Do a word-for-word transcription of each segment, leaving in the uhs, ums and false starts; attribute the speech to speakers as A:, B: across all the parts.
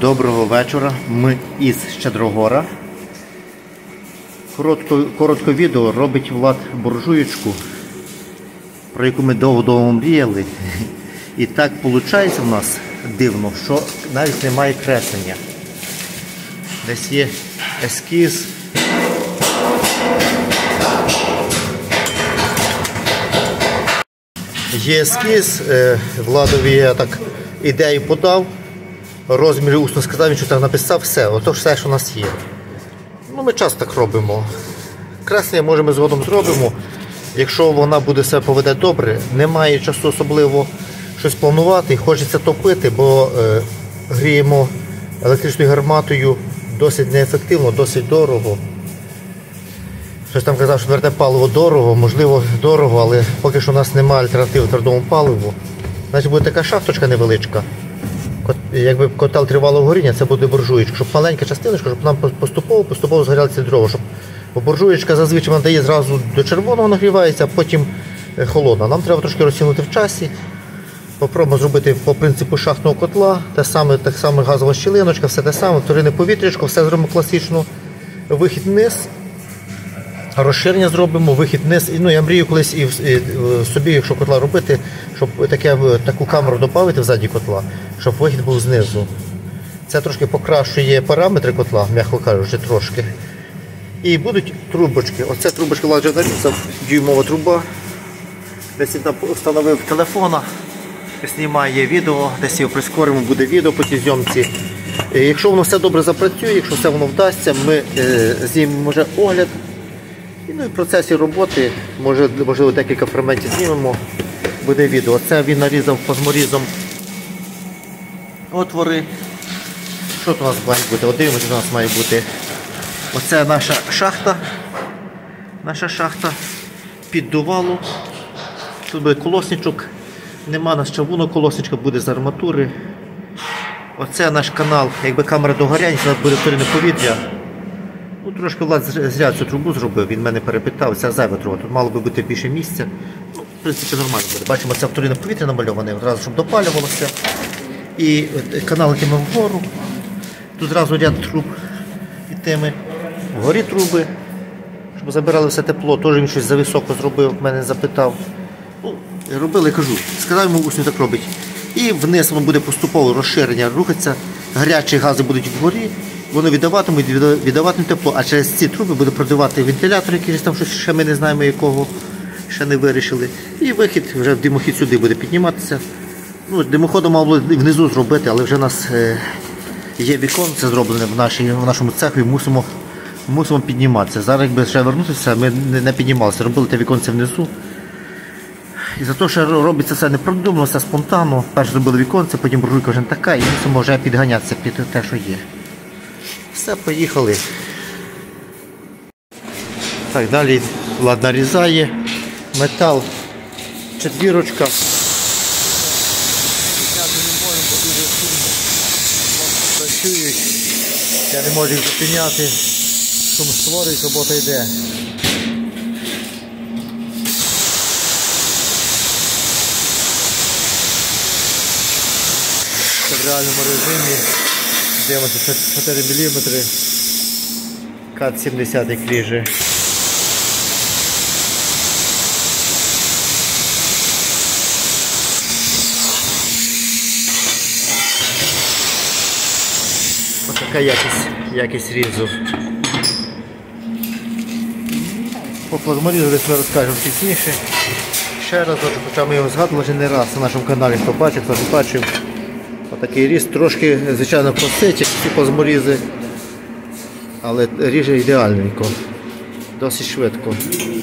A: Доброго вечора, ми із Щедрогора. Коротко, коротко відео робить Влад буржуєчку, про яку ми довго-довго мріяли. І так виходить в нас дивно, що навіть немає креслення. Десь є ескіз. Є ескіз, Владові я так ідею подав. Розміри усно сказав, він що так написав, все, ото все, що у нас є. Ну, ми часто так робимо. Креслення, може, ми згодом зробимо. Якщо вона буде себе поведе добре, немає часу особливо щось планувати, хочеться топити, бо е, гріємо електричною гарматою досить неефективно, досить дорого. Хтось там казав, що тверде паливо дорого, можливо дорого, але поки що у нас немає альтернативи твердому паливу. Значить буде така шахточка невеличка. Якби котел тривалого горіння, це буде буржуєчка, щоб маленька частиночка, щоб нам поступово-поступово згорялися дрова. Щоб... Бо буржуєчка зазвичай вона дає зразу до червоного нагрівається, а потім холодна. Нам треба трошки розтягнути в часі. Попробуємо зробити по принципу шахтного котла, те саме, так само газова щілиночка, все те саме, вторинне повітрячко, все зробимо класично. Вихід вниз, розширення зробимо, вихід вниз. Ну, я мрію колись і, і, і собі, якщо котла робити, щоб таке, таку камеру додати в задній котла, щоб вихід був знизу. Це трошки покращує параметри котла, м'яко кажучи, трошки. І будуть трубочки. Оце трубочка вже нарізав, дюймова труба. Десь я встановив телефона, знімає відео, десь його прискоримо, буде відео по цій зйомці. І якщо воно все добре запрацює, якщо все воно вдасться, ми е, знімемо вже огляд. І, ну, і в процесі роботи, може, можливо, декілька фрагментів знімемо, буде відео. Це він нарізав плазморізом отвори. Що тут у нас має бути? От дивимося, що у нас має бути. Оце наша шахта. Наша шахта піддувало. Тут буде колосничок. Нема нас чавунок, колосничка буде з арматури. Оце наш канал. Якби камера догорянь, у нас буде вторинне повітря. Ну, трошки Влад зря цю трубу зробив, він мене перепитав, це зайва труба, тут мало би бути більше місця. Ну, в принципі, нормально буде. Бачимо, це вторинне повітря намальоване, одразу, щоб допалювалося. І канал йдемо вгору. Тут зразу ряд труб ітиме. Вгорі труби, щоб забирали все тепло. Теж він щось зависоко зробив, мене запитав. Ну, робили, кажу, сказав йому, усно так робить. І вниз воно буде поступово розширення, рухатися, гарячі гази будуть вгорі. Вони віддаватимуть, віддаватимуть тепло, а через ці труби буде продавати вентилятор, який там щось ще ми не знаємо якого, ще не вирішили. І вихід вже в димохід сюди буде підніматися. Ну, димоходом мало внизу зробити, але вже у нас е, є віконце зроблене в, нашій, в нашому цеху і мусимо, мусимо підніматися. Зараз, якби ще вернутися, ми не, не піднімалися, робили те віконце внизу. І за те, що робиться все непродумано, все спонтанно. Перше зробили віконце, потім буржуйка вже не така, і мусимо вже підганятися під те, що є. Все, поїхали. Так, далі Влад нарізає. Метал четвірочка. Підняти не можемо, бо дуже сумно. Працюють. Я не можу їх зупиняти. Шум створюють, робота йде. Це в реальному режимі. Дивимося, чотири міліметри, кат сімдесят кліжі. Ось така якість, якість різу. По плазморізу десь ми розкажемо пізніше. Ще раз, хоча ми його згадували не раз на нашому каналі, хто бачив, хто не бачив. Такий різ трошки, звичайно, просить, як всі плазморізи, але ріже ідеальненько, досить швидко.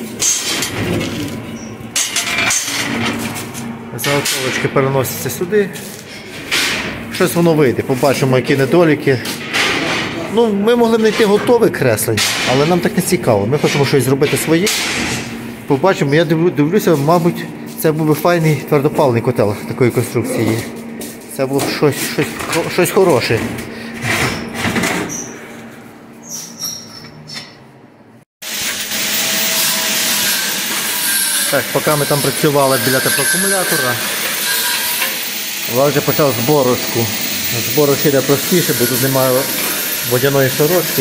A: Заготовочки переносяться сюди. Щось воно вийде, побачимо, які недоліки. Ну, ми могли б знайти готове креслення, але нам так не цікаво. Ми хочемо щось зробити своє. Побачимо, я дивлюся, мабуть, це був би файний твердопаливний котел такої конструкції. Це було б щось, щось, щось хороше. Так, поки ми там працювали біля теплоакумулятора, Влад вже почав зборочку. Збор ще простіше, бо тут немає водяної сорочки.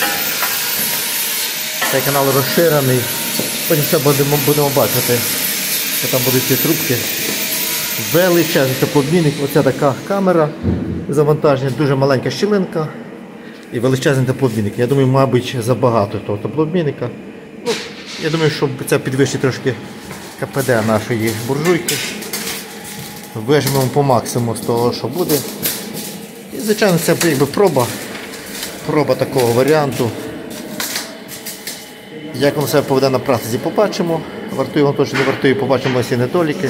A: Цей канал розширений. Потім все будемо, будемо бачити, що там будуть ці трубки. Величезний теплообмінник. Оця така камера завантаження, дуже маленька щілинка і величезний теплообмінник. Я думаю, мабуть, забагато того теплообмінника. Ну, я думаю, що це підвищить трошки КПД нашої буржуйки. Вижмемо по максимуму з того, що буде. І, звичайно, це якби проба. Проба такого варіанту. Як воно себе поведе на практиці, побачимо. Вартує воно точно не вартує, побачимо всі недоліки.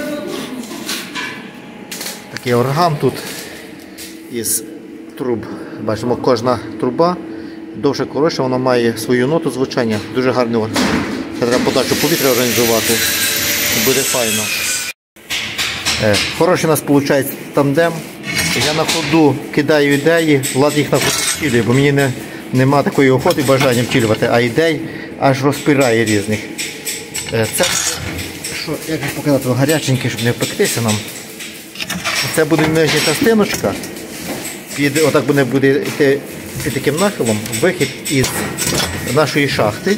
A: Такий орган тут із труб. Бачимо, кожна труба довше коротше, вона має свою ноту звучання. Дуже гарно. Треба подачу повітря організувати. Буде файно. Хороший у нас виходить тандем. Я на ходу кидаю ідеї, Влад їх на ходу втілює, бо мені не, нема такої охоти і бажання втілювати, а ідей аж розпирає різних. Це, що, як показати, гаряченьке, щоб не впектися нам. Це буде нижня частиночка, під, отак буде, буде йти під таким нахилом, вихід із нашої шахти.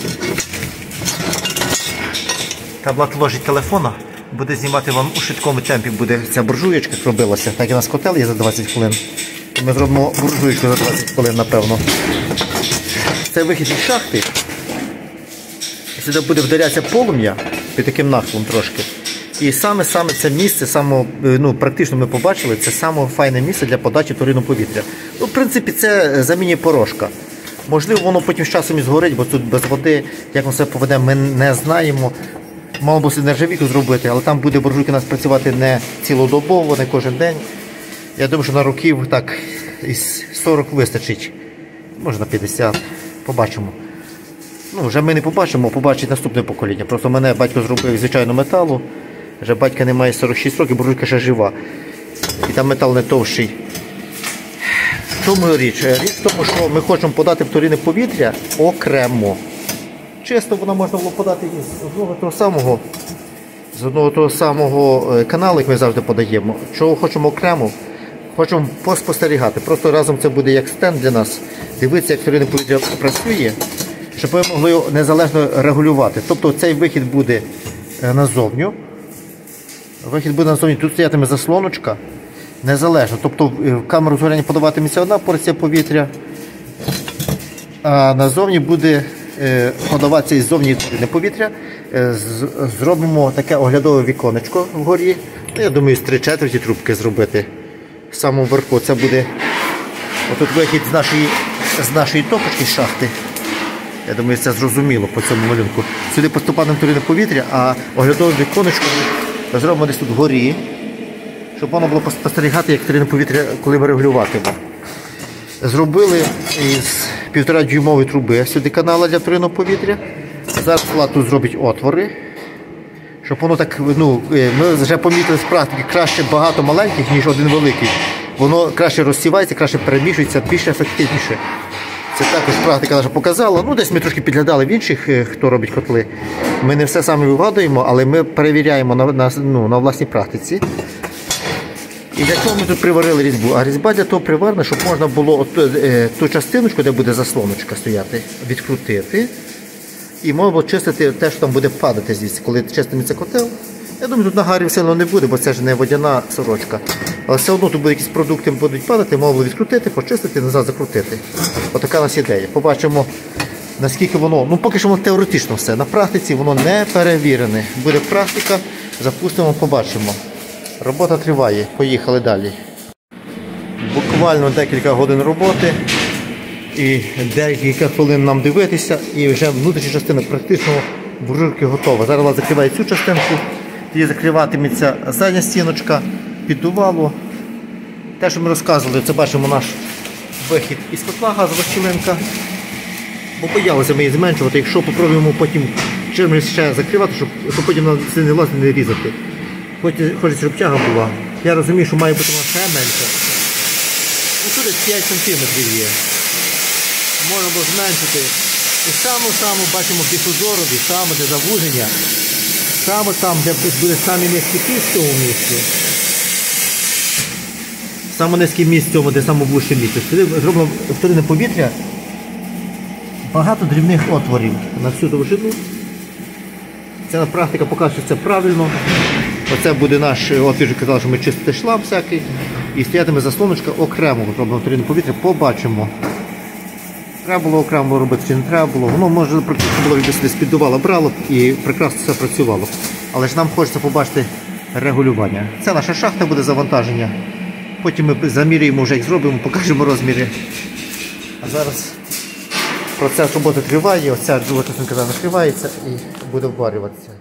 A: Там Влад ложить телефона, буде знімати вам у швидкому темпі, буде ця буржуєчка робилася, так і у нас котел є за двадцять хвилин. Ми зробимо буржуєчку за двадцять хвилин, напевно. Це вихід із шахти. Сюди буде вдарятися полум'я під таким нахилом трошки. І саме-саме це місце, саме, ну, практично ми побачили, це саме файне місце для подачі турбінного повітря. Ну, в принципі, це заміні порошка. Можливо, воно потім з часом і згорить, бо тут без води, як воно себе поведе, ми не знаємо. Мало б нержавійку зробити, але там буде буржуйка у нас працювати не цілодобово, не кожен день. Я думаю, що на років так із сорок вистачить, може на п'ятдесят, побачимо. Ну, вже ми не побачимо, побачить наступне покоління. Просто мене батько зробив звичайно металу, вже батька немає сорок шість років, буржуйка ще жива. І там метал не товщий. В тому річ? Річ в тому, що ми хочемо подати вторинне повітря окремо. Чисто воно можна було подати із одного того самого, з одного того самого каналу, як ми завжди подаємо. Чого хочемо окремо, хочемо поспостерігати. Просто разом це буде як стенд для нас. Дивитися, як вторинне повітря працює, щоб ми могли його незалежно регулювати. Тобто цей вихід буде назовню. Вихід буде назовні, тут стоятиме заслоночка, незалежно. Тобто в камеру згоряння подаватиметься одна порція повітря, а назовні буде подаватися із зовні повітря. Зробимо таке оглядове віконечко вгорі. Я думаю, з три четверті трубки зробити. В самому верху це буде отут вихід з нашої, з нашої топочки, з шахти. Я думаю, це зрозуміло по цьому малюнку. Сюди поступатиме турбінне повітря, а оглядове віконечко ми зробимо десь тут вгорі, щоб воно було спостерігати, як турбінне повітря, коли ми регулюватимемо. Зробили із півтора дюймової труби сюди канала для турбінного повітря. Зараз Влад тут зробить отвори, щоб воно так, ну, ми вже помітили з практики, краще багато маленьких, ніж один великий. Воно краще розсівається, краще перемішується, більш ефективніше. Це також практика наша показала. Ну, десь ми трошки підглядали в інших, хто робить котли. Ми не все самі вигадуємо, але ми перевіряємо на, на, ну, на власній практиці. І для чого ми тут приварили різьбу? А різьба для того приварена, щоб можна було от, е, ту частиночку, де буде заслоночка стояти, відкрутити. І можна було чистити те, що там буде падати звідси, коли чиститься котел. Я думаю, тут нагарів сильно не буде, бо це ж не водяна сорочка. Але все одно тут будуть якісь продукти будуть падати, можна було відкрутити, почистити, назад закрутити. Отака у нас ідея. Побачимо, наскільки воно, ну поки що воно теоретично все. На практиці воно не перевірене. Буде практика, запустимо, побачимо. Робота триває, поїхали далі. Буквально декілька годин роботи і декілька хвилин нам дивитися, і вже внутрішня частина практично буржуйки готова. Зараз Влад закриває цю частинку, тоді закриватиметься задня стіночка, піддувало. Те, що ми розказували, це бачимо наш вихід із котла, газова щілинка. Бо боялися ми її зменшувати, якщо спробуємо потім чимось ще закривати, щоб, щоб потім нам сильно власне не різати. Хочеться, щоб тяга була. Я розумію, що має бути вона ще менше. Ну, тут п'ять сантиметрів є. Можна було зменшити. І саме-саме бачимо в дифузорові, саме де завуження, саме там, де буде самі низькі тиск в цьому місці. саме низьке місце, цьому, де найвужче місце. Сюди зроблено вторинне повітря, багато дрібних отворів на всю довжину. Ця практика покаже, що це правильно. Оце буде наш, от ви вже казали, що ми чистити шлам всякий. І стоятиме заслоночка окремо, зроблено вторинне повітря, побачимо. Треба було окремо робити чи не треба було. Воно може практично було десь піддувало, брало і прекрасно все працювало. Але ж нам хочеться побачити регулювання. Це наша шахта буде завантаження. Потім ми заміряємо, вже їх зробимо, покажемо розміри. А зараз процес роботи триває, оця друга частинка накривається і буде вварюватися.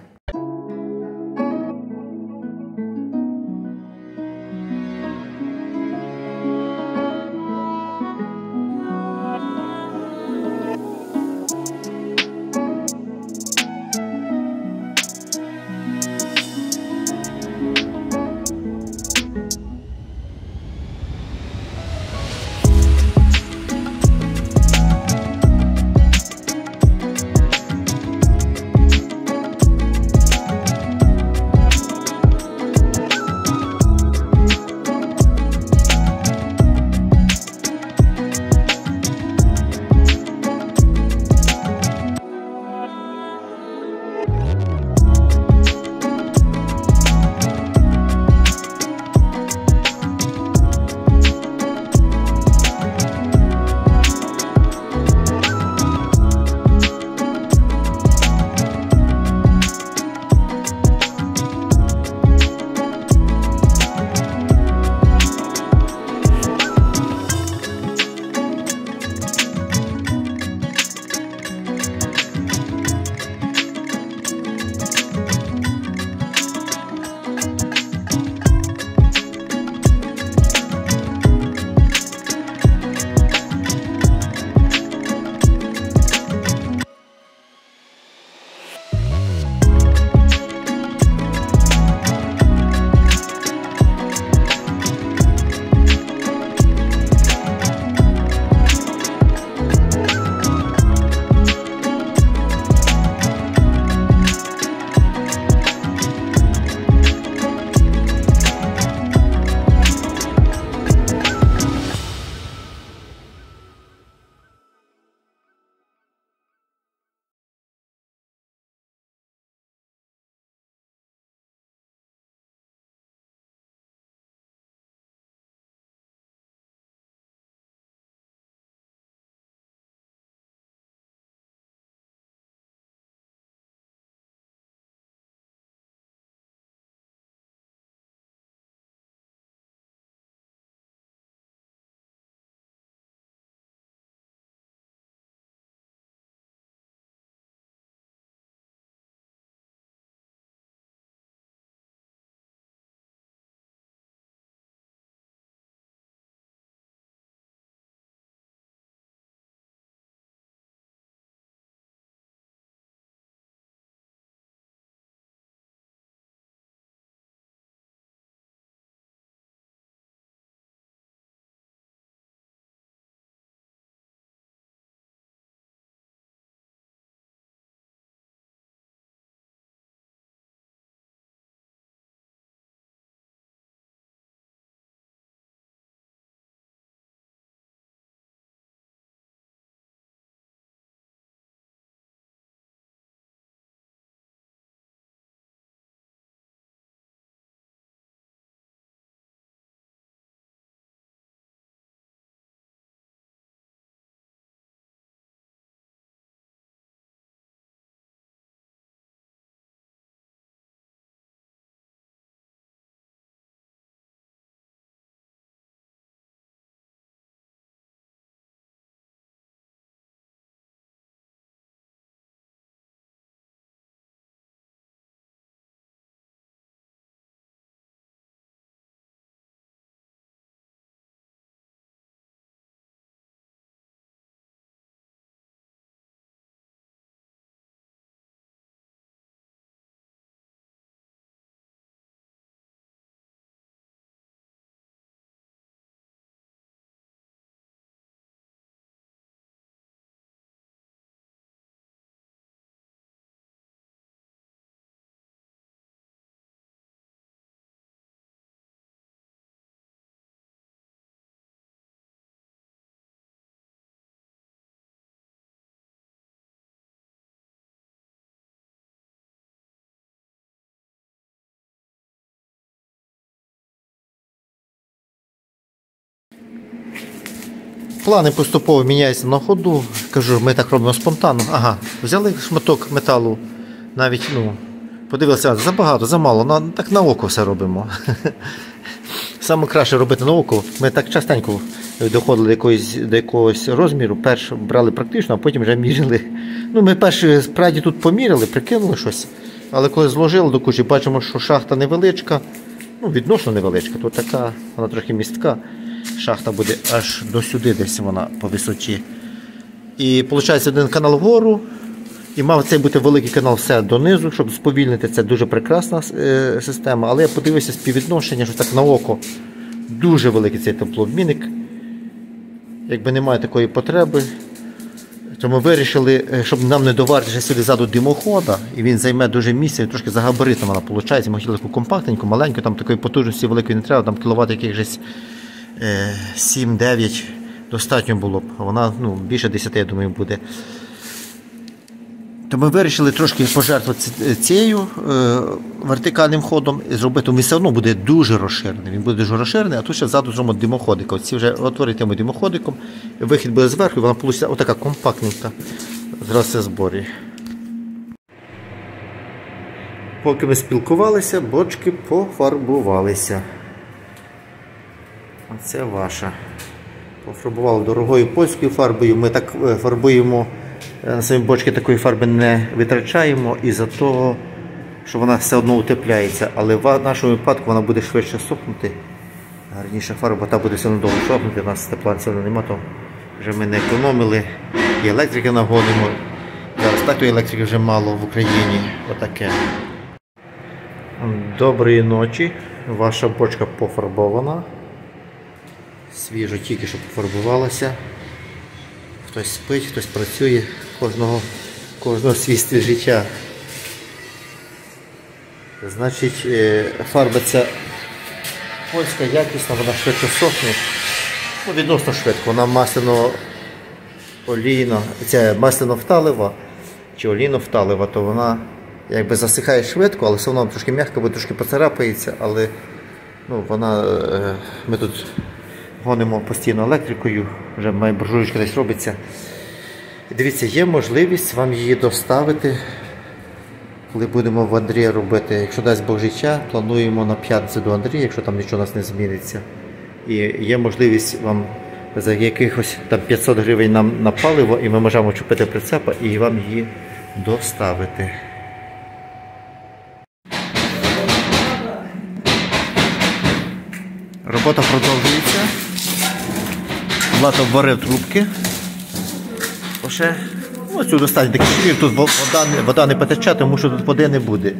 A: плани поступово міняються на ходу. Кажу, ми так робимо спонтанно. Ага, взяли шматок металу, навіть, ну, подивилися, забагато, замало, на, так на око все робимо. Саме краще робити на око. Ми так частенько доходили до якогось, до якогось розміру, перш брали практично, а потім вже міряли. Ну, ми перші справді тут поміряли, прикинули щось, але коли зложили до кучі, бачимо, що шахта невеличка, ну, відносно невеличка, тут така, вона трохи містка. Шахта буде аж до сюди, десь вона по висоті. І виходить один канал вгору. І мав цей бути великий канал все донизу, щоб сповільнити. Це дуже прекрасна е, система. Але я подивився співвідношення, що так на око дуже великий цей теплообмінник. Якби немає такої потреби, то ми вирішили, щоб нам не доварити ще сюди ззаду димохода, і він займе дуже місце, трошки за габаритом вона виходить. Ми хотіли таку компактненьку, маленьку, там такої потужності великої не треба, там кіловат якихось сім-дев'ять достатньо було б. Вона, ну, більше десяти, я думаю, буде. То ми вирішили трошки пожертвувати цією е, вертикальним ходом і зробити, він все одно буде дуже розширений. Він буде дуже розширений, а тут ще ззаду зробимо димоходик. Оці вже отворитимо димоходиком, вихід буде зверху, і вона вийде отака компактненька. Зараз це зборі. Поки ми спілкувалися, бочки пофарбувалися. Оце ваша. Пофарбували дорогою польською фарбою. Ми так фарбуємо. На самі бочки такої фарби не витрачаємо із-за того, що вона все одно утепляється, але в нашому випадку вона буде швидше сохнути. Гарніша фарба, та буде все одно довго сохнути, у нас тепла сильно немає, то вже ми не економили, і електрики нагонимо. Зараз так то електрики вже мало в Україні. Отаке. Доброї ночі, ваша бочка пофарбована. Свіжо тільки що пофарбувалася. Хтось спить, хтось працює, кожного, кожного свій стиль життя. Значить, фарба ця польська, якісна, вона швидко сохне. Ну, відносно швидко, вона масляно олійна, ця масляно-фталева чи олійно-фталева, то вона якби засихає швидко, але все одно трошки м'яка, бо трошки поцарапається, але ну, вона, ми тут гонимо постійно електрикою, вже моя буржуйка десь робиться. Дивіться, є можливість вам її доставити, коли будемо в Андрія робити. Якщо дасть Бог життя, плануємо на п'ятницю до Андрія, якщо там нічого у нас не зміниться. І є можливість вам за якихось там п'ятсот гривень нам на паливо, і ми можемо чупити прицепа і вам її доставити. Робота продовжується. Влад обварив трубки. Ще, ось тут достатньо таких швів, тут вода, вода не потече, тому що тут води не буде.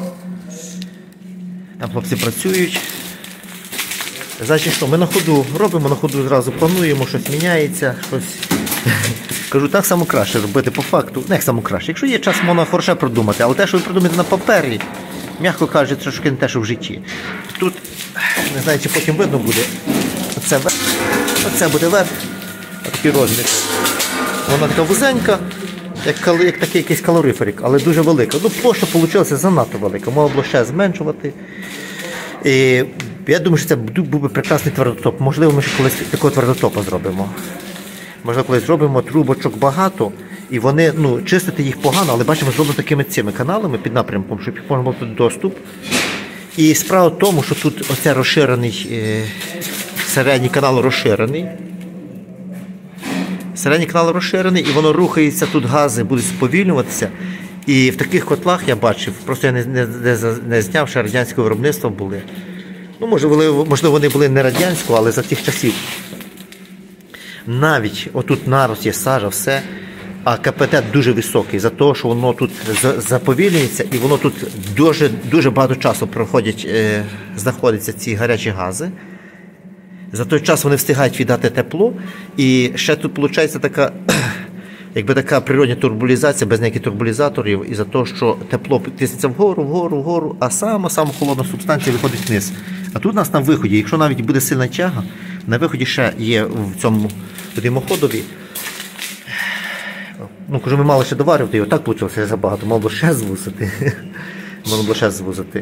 A: Там хлопці працюють. Значить що, ми на ходу робимо, на ходу зразу плануємо, щось міняється, щось. Кажу, так само краще робити по факту. Не як само краще. Якщо є час, можна хороше продумати, але те, що ви придумаєте на папері, м'яко кажучи, трошки не те, що в житті. Тут, не знаю, чи потім видно буде, оце, оце буде верх, такий розмір. Вона така вузенька, як, як такий якийсь калориферик, але дуже велика. Ну, площа вийшла занадто велика, можна було ще зменшувати. І я думаю, що це був би прекрасний твердотоп. Можливо, ми ще колись такого твердотопа зробимо. Можливо, колись зробимо трубочок багато, і вони, ну, чистити їх погано, але бачимо, зроблено такими цими каналами під напрямком, щоб їх можна було тут доступ. І справа в тому, що тут оце розширений, е, середній канал розширений. Середній канал розширений, і воно рухається, тут гази будуть сповільнюватися. І в таких котлах я бачив, просто я не, не, не, не зняв, що радянського виробництва були. Ну, можливо, можливо, вони були не радянського, але за тих часів. Навіть отут нарост є, сажа, все, а КПТ дуже високий, за те, що воно тут заповільнюється, і воно тут дуже, дуже багато часу проходять, е, знаходяться ці гарячі гази. За той час вони встигають віддати тепло, і ще тут виходить така, якби така природня турбулізація, без ніяких турбулізаторів, і за те, що тепло тиснеться вгору, вгору, вгору, а сама-сама холодна субстанція виходить вниз. А тут у нас на виході, якщо навіть буде сильна тяга, на виході ще є в цьому димоходові. Ну, кажу, ми мали ще доварювати, і отак вийшло забагато, мало було ще звузити. Мало було ще звузити.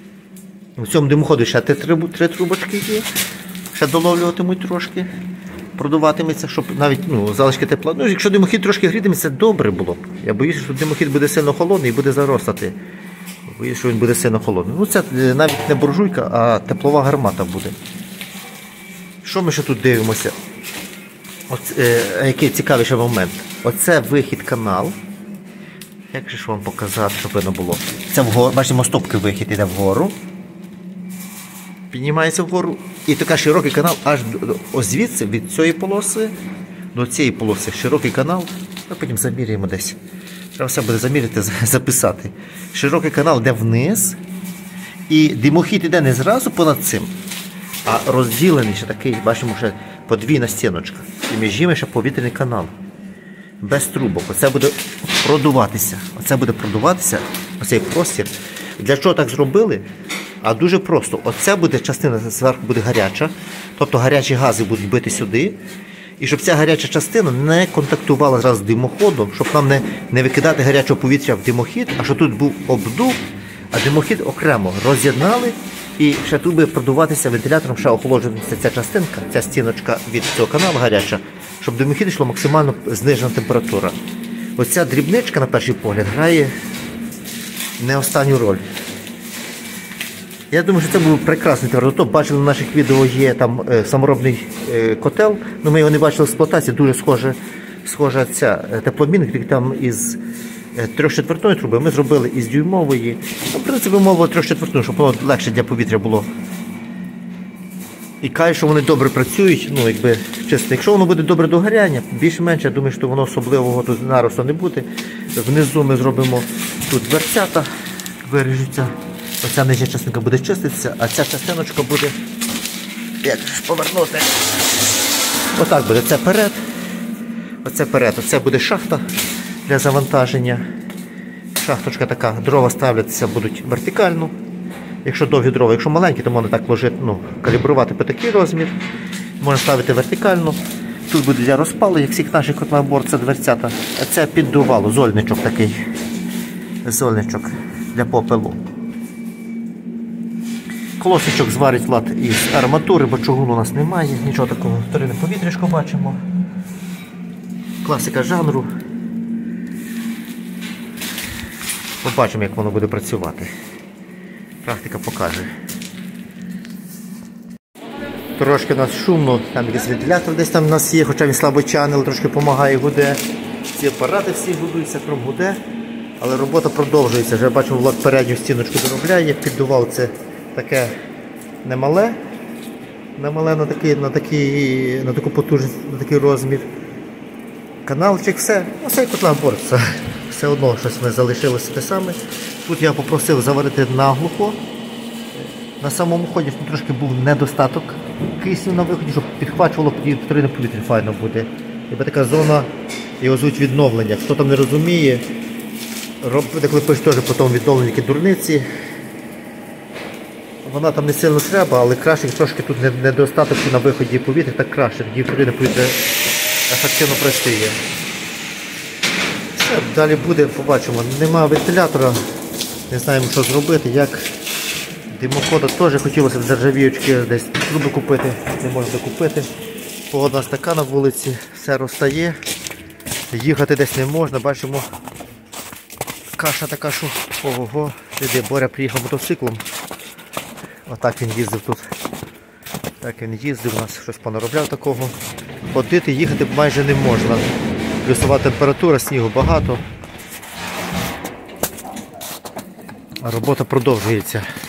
A: В цьому димоході ще три трубочки є. Ще доловлюватимуть трошки. продуватиметься, щоб навіть ну, залишки тепла. Ну, якщо димохід трошки грітиметься, добре було б. Я боюся, що димохід буде сильно холодний і буде заростати. Боюся, що він буде сильно холодний. Ну, це навіть не буржуйка, а теплова гармата буде. Що ми ще тут дивимося? Оце, е, який цікавий ще момент. Оце вихід канал. Як же ж вам показати, щоб видно було? Це вгору, бачимо, стопки вихід іде вгору. Піднімається вгору. І такий широкий канал аж ось звідси, від цієї полоси до цієї полоси. Широкий канал. А потім заміряємо десь. Треба все буде заміряти, записати. Широкий канал йде вниз. І димохід йде не зразу понад цим, а розділений ще такий, бачимо, ще подвійна стіночка. І між ними ще повітряний канал. Без трубок. Оце буде продуватися. Оце буде продуватися, оцей простір. Для чого так зробили? А дуже просто. Оце буде частина зверху буде гаряча. Тобто гарячі гази будуть бити сюди. І щоб ця гаряча частина не контактувала зразу з димоходом, щоб нам не, не викидати гарячого повітря в димохід, а щоб тут був обдув, а димохід окремо роз'єднали. І ще тут буде продуватися вентилятором, ще охолоджуватися ця частинка, ця стіночка від цього каналу гаряча, щоб димохід йшло максимально знижена температура. Оця дрібничка, на перший погляд, грає не останню роль. Я думаю, що це був прекрасний твердотоп. Бачили, в наших відео є там е, саморобний е, котел, але ми його не бачили в експлуатації, дуже схожа, схожа ця е, теплообмінник, тільки там із е, трьохчетвертної труби, ми зробили із дюймової. Ну, в принципі, мова трьохчетвертної, щоб воно легше для повітря було. І кажуть, що вони добре працюють, ну, якби чисто. Якщо воно буде добре до горяння, більш-менш, я думаю, що воно особливого тут наросту не буде. Внизу ми зробимо тут дверцята, виріжуться. Оця нижня частинка буде чиститися, а ця частиночка буде, як ж повернути, отак буде, це перед, оце перед, оце буде шахта для завантаження. Шахточка така, дрова ставляться будуть вертикально, якщо довгі дрова, якщо маленькі, то можна так ложити, ну, калібрувати по такий розмір, можна ставити вертикально. Тут буде для розпалу, як всіх наших котлобор, це дверцята, а це піддувало, зольничок такий, зольничок для попелу. Колосичок зварить Влад із арматури, бо чугуну у нас немає, нічого такого. Вторинне повітряшко бачимо. Класика жанру. Побачимо, як воно буде працювати. Практика покаже. Трошки у нас шумно, там якийсь вентилятор десь там у нас є, хоча він слабочаний, але трошки допомагає, гуде. Ці апарати всі гудуються, крім гуде. Але робота продовжується. Вже бачимо, Влад передню стіночку доробляє, піддував це. Таке немале, немале на такий, на такий, на таку потужність, на такий розмір. Каналчик, все, все як котлобор, все, все одно щось не залишилося те саме. Тут я попросив заварити наглухо. На самому ході трошки був недостаток кисню на виході, щоб підхвачувало вторинне повітря, файно буде. Тобто така зона, його звуть відновлення. Хто там не розуміє, робите, коли пишуть теж потім відновлення, які дурниці. Вона там не сильно треба, але краще трошки тут недостаток на виході повітря, так краще, тоді вторинне повітря ефективно працює. Все, далі буде, побачимо. Нема вентилятора, не знаємо, що зробити, як димохода теж хотілося б заржавіючки десь трубу купити, не можна купити. Погода така на вулиці, все розтає, їхати десь не можна, бачимо, каша така, що ого, іде, Боря приїхав мотоциклом. Отак він їздив тут. Так він їздив, у нас щось понаробляв такого. Ходити, їхати майже не можна. Плюсова температура, снігу багато. А робота продовжується.